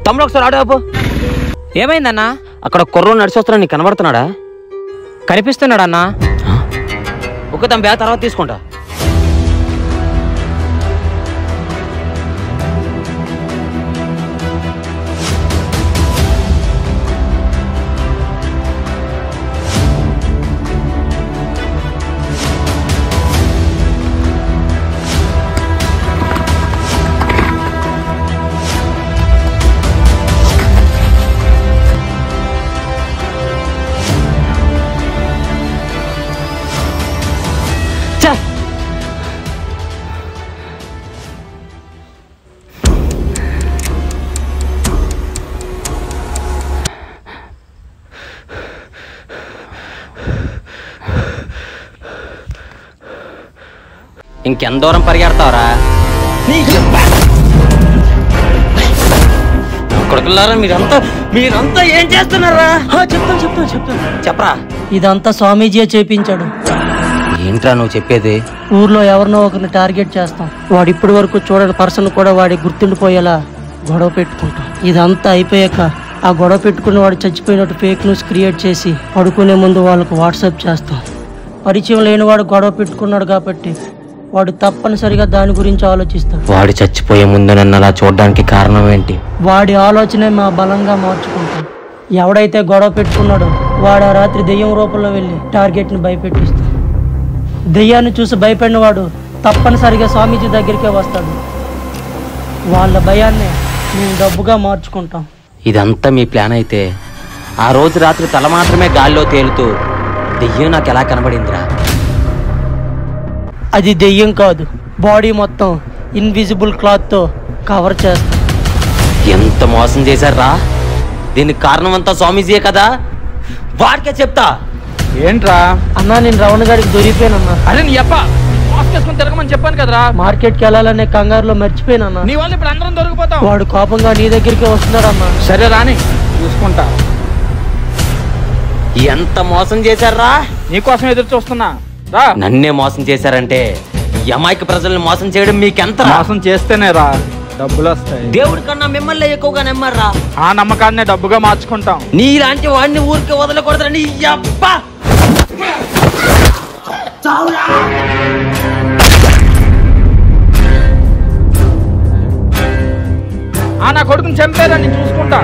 తమ్ముడు ఒకసారి ఆడేపు. ఏమైందన్నా? అక్కడ కుర్రోడు నడిచి వస్తున్నా, నీకు కనబడుతున్నాడా? కనిపిస్తున్నాడన్నా. ఒక తమ బ్యాగ్ తర్వాత తీసుకుంటా. ఇంకెంత దూరం పరిగెడతావరా? కొడుకులారా, మీరంతా ఏం చేస్తున్నారా? చెప్తాను. చెప్పరా. ఇదంతా స్వామీజీ చేపించాడు. ఏంట్రా నువ్వు చెప్పేది? ఊర్లో ఎవరినో ఒకరిని టార్గెట్ చేస్తాం. వాడు ఇప్పటి వరకు చూడని పర్సన్ కూడా వాడి గుర్తుండిపోయేలా గొడవ పెట్టుకుంటాం. ఇదంతా అయిపోయాక ఆ గొడవ పెట్టుకుని వాడు చచ్చిపోయినట్టు ఫేక్ న్యూస్ క్రియేట్ చేసి పడుకునే ముందు వాళ్ళకు వాట్సాప్ చేస్తాం. పరిచయం లేని వాడు గొడవ పెట్టుకున్నాడు కాబట్టి వాడు తప్పనిసరిగా దాని గురించి ఆలోచిస్తాడు. వాడు చచ్చిపోయే ముందు నన్ను అలా చూడడానికి కారణం ఏంటి? వాడి ఆలోచనే మా బలంగా మార్చుకుంటాం. ఎవడైతే గొడవ పెట్టుకున్నాడో వాడు ఆ రాత్రి దెయ్యం రూపంలో వెళ్ళి టార్గెట్ని భయపెట్టిస్తాడు. దెయ్యాన్ని చూసి భయపడిన వాడు తప్పనిసరిగా స్వామీజీ దగ్గరికే వస్తాడు. వాళ్ళ భయాన్ని మేము డబ్బుగా మార్చుకుంటాం. ఇదంతా మీ ప్లాన్ అయితే ఆ రోజు రాత్రి తల మాత్రమే గాల్లో తేలుతూ దెయ్యం నాకు ఎలా కనబడిందిరా? అది దెయ్యం కాదు, బాడీ మొత్తం ఇన్విజిబుల్ క్లాత్తో కవర్ చేస్తాం. ఎంత మోసం చేశారా? దీనికి కారణం అంతా స్వామీజీయే కదా? వాడికే చెప్తా. ఏంట్రా అన్నా, నేను రవణ గారికి దొరికిపోయానన్నా. అరే నీ అప్ప మాస్క్ వేసుకొని తిరగమని చెప్పాను కదరా. మార్కెట్కి వెళ్ళాలనే కంగారులో మర్చిపోయానన్నా. నీ వల్ల ఇప్పుడు అందరం దొరికిపోతాం. వాడు కోపంగా నీ దగ్గరికి వస్తున్నాడన్నా. సరే రాని చూసుకుంటా. ఎంత మోసం చేశారా? నీకోసం ఎదురు చూస్తున్నా రా. నన్నే మోసం చేశారంటే ఈ అమాయక ప్రజల్ని మోసం చేయడం మీకెంత? మోసం చేస్తేనే రా డబ్బులు వస్తాయి. దేవుడి కన్నా మిమ్మల్ని ఎక్కువగా నమ్మర్రా. ఆ నమ్మకాన్ని డబ్బుగా మార్చుకుంటాం. నీలాంటి వాడిని ఊరికి వదలకూడదని అబ్బా. నా కొడుకుని చంపేదా నేను చూసుకుంటా.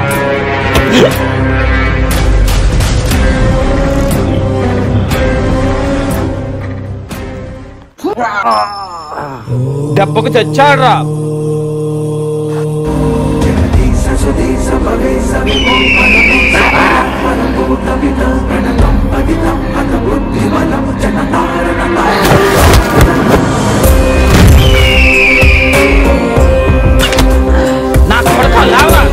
దెబ్బకు తెచ్చాడురా. నా కొడుకు లేవరా.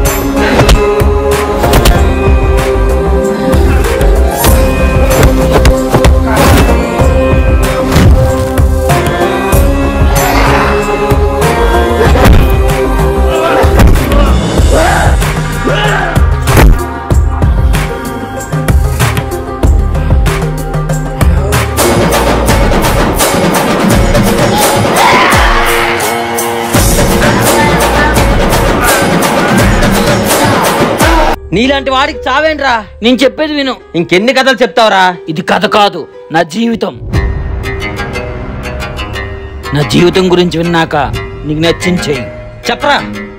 నీలాంటి వాడికి చావేంట్రా? నేను చెప్పేది విను. ఇంకెన్ని కథలు చెప్తావురా? ఇది కథ కాదు, నా జీవితం. నా జీవితం గురించి విన్నాక నీకు నచ్చించేయి. చెప్పరా.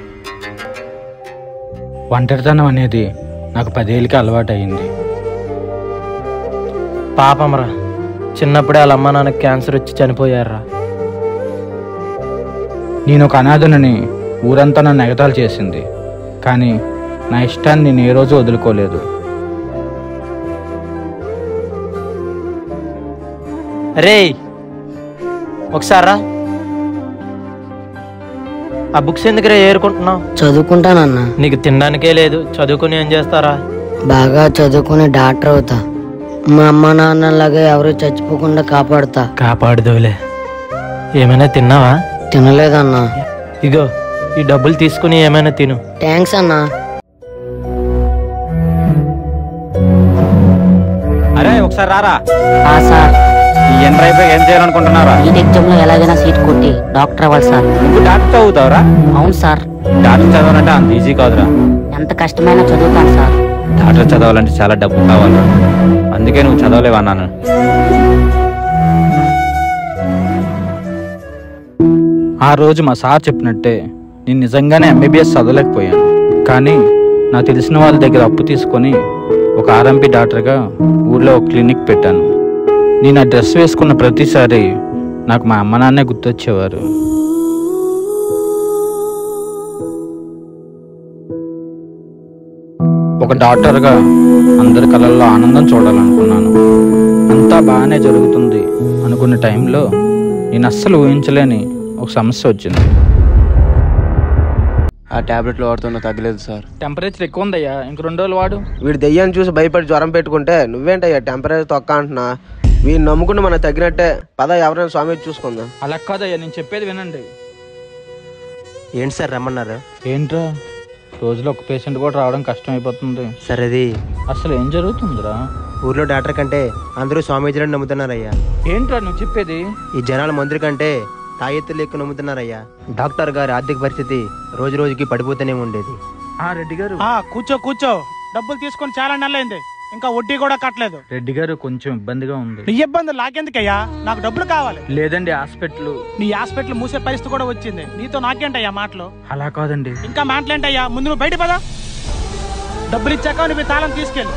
ఒంటరితనం అనేది నాకు 10 ఏళ్ళకి అలవాటు అయింది. పాపంరా, చిన్నప్పుడే వాళ్ళ అమ్మ నాన్నకి క్యాన్సర్ వచ్చి చనిపోయారా. నేను ఒక అనాథనని ఊరంతా నన్ను ఎగతాళి చేసింది. కానీ నా ఇష్టాన్ని నేను ఏ రోజు వదులుకోలేదు. రేయ్, ఒకసారా ఆ బుక్స్ ఎందుకురా ఏరుకుంటున్నావు? చదువుకుంటానన్నా. నీకు తినడానికే లేదు, చదువుకుని ఏం చేస్తారా? బాగా చదువుకుని డాక్టర్ అవుతా. మా అమ్మ నాన్నలాగా ఎవరు చచ్చిపోకుండా కాపాడుతా. కాపాడుదోలే. ఏమైనా తిన్నావా? తినలేదన్నా. ఇగో ఈ డబ్బులు తీసుకుని ఏమైనా తిను. థ్యాంక్స్ అన్నా. అరే ఒకసారి రారా. సార్, ఎంటర్ అయిపోయి ఏం చేయాలనుకుంటున్నారా? నీట్ ఎగ్జామ్ లో ఎలాగైనా సీట్ కొట్టి డాక్టర్ అవ్వాలి సార్. నువ్వు డాక్టర్ చదువుతావురా? అవును సార్. డాక్టర్ చదవాలంటే అంత ఈజీ కాదురా. ఎంత కష్టమైనా చదువుతాను సార్. డాక్టర్ చదవాలంటే చాలా డబ్బు కావాలరా, అందుకే నువ్వు చదవలేవన్నాను. ఆ రోజు మా సార్ చెప్పినట్టే నేను నిజంగానే ఎంబీబీఎస్ చదవలేకపోయాను. కానీ నాకు తెలిసిన వాళ్ళ దగ్గర అప్పు తీసుకొని ఒక ఆర్ఎంపీ డాక్టర్గా ఊళ్ళో ఒక క్లినిక్ పెట్టాను. నేను ఆ డ్రెస్ వేసుకున్న ప్రతిసారి నాకు మా అమ్మ నాన్నే గుర్తొచ్చేవారు. ఒక డాక్టర్గా అందరి కళ్ళల్లో ఆనందం చూడాలనుకున్నాను. అంతా బాగానే జరుగుతుంది అనుకున్న టైంలో నేను అస్సలు ఊహించలేని ఒక సమస్య వచ్చింది. ఆ టాబ్లెట్లు వాడుతున్నా తగ్గలేదు సార్. టెంపరేచర్ ఎక్కువ ఉందయ్యా, ఇంక 2 రోజులు వాడు. వీడు దెయ్యాన్ని చూసి భయపడి జ్వరం పెట్టుకుంటే నువ్వేంటయ్యా టెంపరేచర్ తొక్క అంటున్నా? వీడిని నమ్ముకుంటే మనకు తగ్గినట్టే. పద ఎవరైనా స్వామి చూసుకుందాం. అలా కాదయ్యా, నేను చెప్పేది వినండి. ఏంటి సార్ రమ్మన్నారు? ఏంట్రా, రోజులో ఒక పేషెంట్ కూడా రావడం కష్టం అయిపోతుంది. సార్ అది అసలు ఏం జరుగుతుందిరా? ఊర్లో డాక్టర్ కంటే అందరూ స్వామీజీలను నమ్ముతున్నారయ్యా. ఏంట్రా నువ్వు చెప్పేది? ఈ జనాల మందుల కంటే తాయెత్తులు ఎక్కువ నమ్ముతున్నారయ్యా. డాక్టర్ గారి ఆర్థిక పరిస్థితి రోజు రోజుకి పడిపోతూనే ఉండేది. రెడ్డి గారు కూర్చో డబ్బులు తీసుకొని చాలా నెలలైంది, ఇంకా వడ్డీ కూడా కట్టలేదు. రెడ్డి గారు కొంచెం ఇబ్బందిగా ఉంది. నీ ఇబ్బందులు నాకెందుకయ్యా? నాకు డబ్బులు కావాలి. లేదండి, హాస్పిటల్. నీ హాస్పిటల్ మూసే పరిస్థితి కూడా వచ్చింది. నీతో నాకేంటయ్యా మాటలు? అలా కాదండి. ఇంకా మాటలేంటయ్యా? ముందు నువ్వు బయట పదా. డబ్బులు ఇచ్చాక నువ్వు తాళం తీసుకెళ్ళు.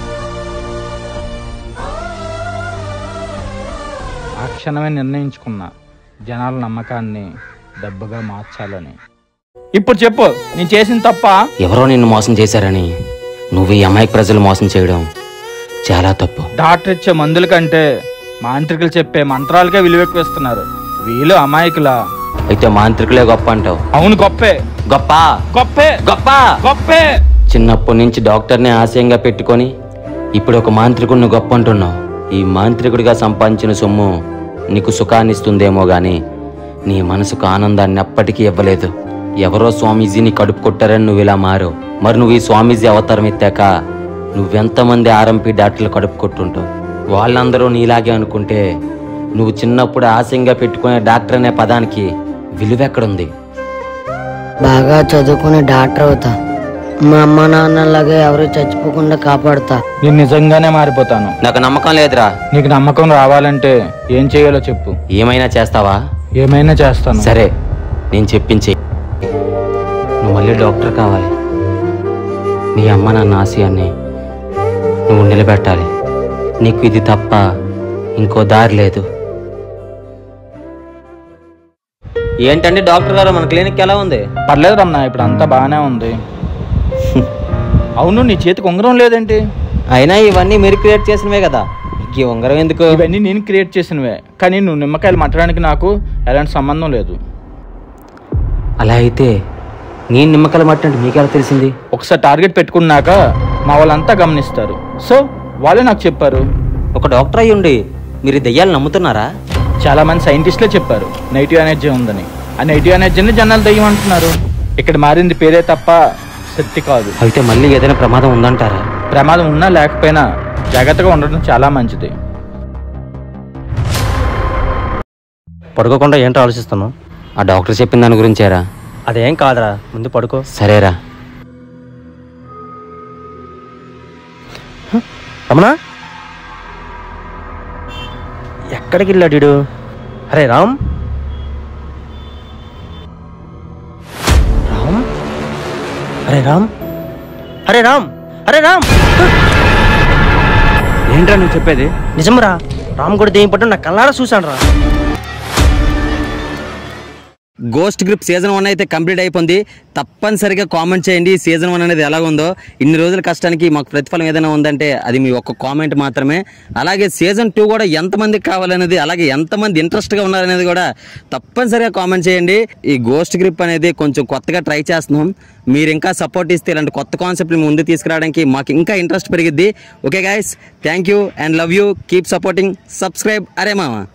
ఆ క్షణమే నిర్ణయించుకున్నా జనాల నమ్మకాన్ని డబ్బుగా మార్చాలని. ఇప్పుడు చెప్పు, నేను చేసిన తప్ప? ఎవరో నిన్ను మోసం చేశారని నువ్వు ఈ అమాయక ప్రజలు మోసం చేయడం చాలా తప్పు. డాక్టర్ ఇచ్చే మందుల కంటే మాంత్రికులు చెప్పే మంత్రాలకే విలువ ఎక్కువ ఇస్తున్నారు. వీళ్ళు అమాయకులా? అయితే మాంత్రికులే గొప్ప అంటావు? అవును, గొప్పే. గొప్ప గొప్పే గొప్ప గొప్పే. చిన్నప్పటి నుంచి డాక్టర్ని ఆశయంగా పెట్టుకొని ఇప్పుడు ఒక మాంత్రికుడిని గొప్ప అంటున్నావు. ఈ మాంత్రికుడిగా సంపాదించిన సొమ్ము నీకు సుఖాన్ని ఇస్తుందేమో గాని నీ మనసుకు ఆనందాన్ని ఎప్పటికీ ఇవ్వలేదు. ఎవరో స్వామీజీని కడుపు కొట్టారని నువ్వు ఇలా మారు. మరి నువ్వు ఈ స్వామీజీ అవతారం ఎత్తాక నువ్వెంతమంది ఆర్ఎంపీ డాక్టర్లు కడుపు కొట్టుంటావు? వాళ్ళందరూ నీలాగే అనుకుంటే నువ్వు చిన్నప్పుడు ఆశయంగా పెట్టుకునే డాక్టర్ అనే పదానికి విలువ ఎక్కడుంది? బాగా చదువుకుని డాక్టర్ అవుతా. మా అమ్మ నాన్నలాగే ఎవరు చచ్చిపోకుండా కాపాడుతా. నేను నిజంగానే మారిపోతాను. నాకు నమ్మకం లేదురా. నీకు నమ్మకం రావాలంటే ఏం చేయాలో చెప్పు. ఏమైనా చేస్తావా? ఏమైనా చేస్తాను. సరే, నేను చెప్పించే. నువ్వు మళ్ళీ డాక్టర్ కావాలి. నీ అమ్మ నాన్న ఆశయాన్ని నువ్వు నిలబెట్టాలి. నీకు ఇది తప్ప ఇంకో దారి లేదు. ఏంటండి డాక్టర్ గారు, మన క్లినిక్ ఎలా ఉంది? పర్లేదు రమ్మా, ఇప్పుడు అంతా బాగానే ఉంది. అవును, నీ చేతికి ఉంగరం లేదేంటి? అయినా ఇవన్నీ మీరు క్రియేట్ చేసినవే కదా, ఈ ఉంగరం ఎందుకు? ఇవన్నీ నేను క్రియేట్ చేసినవే, కానీ నువ్వు నిమ్మకాయలు మట్టడానికి నాకు ఎలాంటి సంబంధం లేదు. అలా అయితే నేను నిమ్మకాయలు మట్టంటే మీకెలా తెలిసింది? ఒకసారి టార్గెట్ పెట్టుకున్నాక మా వాళ్ళంతా గమనిస్తారు. సో వాళ్ళే నాకు చెప్పారు. ఒక డాక్టర్ అయ్యి ఉండి మీరు దెయ్యాలు నమ్ముతున్నారా? చాలా మంది సైంటిస్టులే చెప్పారు నెగిటివ్ ఎనర్జీ ఉందని. ఆ నెగిటివ్ ఎనర్జీని జనాలు దెయ్యం అంటున్నారు. ఇక్కడ మారింది పేరే తప్ప శక్తి కాదు. అయితే మళ్ళీ ఏదైనా ప్రమాదం ఉందంటారా? ప్రమాదం ఉన్నా లేకపోయినా జాగ్రత్తగా ఉండడం చాలా మంచిది. పడుకోకుండా ఏంటో ఆలోచిస్తాను. ఆ డాక్టర్ చెప్పిన దాని గురించేరా? అదేం కాదురా, ముందు పడుకో. సరేరా. రమణ ఎక్కడికి వెళ్ళాడు? అరే రామ్, రామ్, అరే రామ్, అరే రామ్, అరే రామ్. ఏంట్రా నువ్వు చెప్పేది? నిజంరా, రామ్ కూడా దెయ్యం పట్టు నా కళ్ళారా చూశాను రా. గోస్ట్ గ్రిప్ సీజన్ 1 అయితే కంప్లీట్ అయిపోయింది. తప్పనిసరిగా కామెంట్ చేయండి సీజన్ 1 అనేది ఎలా ఉందో. ఇన్ని రోజుల కష్టానికి మాకు ప్రతిఫలం ఏదైనా ఉందంటే అది మీ ఒక్క కామెంట్ మాత్రమే. అలాగే సీజన్ 2 కూడా ఎంతమందికి కావాలనేది, అలాగే ఎంతమంది ఇంట్రెస్ట్గా ఉన్నారనేది కూడా తప్పనిసరిగా కామెంట్ చేయండి. ఈ గోస్ట్ గ్రిప్ అనేది కొంచెం కొత్తగా ట్రై చేస్తున్నాం. మీరు ఇంకా సపోర్ట్ ఇస్తే ఇలాంటి కొత్త కాన్సెప్ట్ ముందు తీసుకురావడానికి మాకు ఇంకా ఇంట్రెస్ట్ పెరిగిద్ది. Okay guys, thank you and love you. Keep supporting. Subscribe. అరే మామ.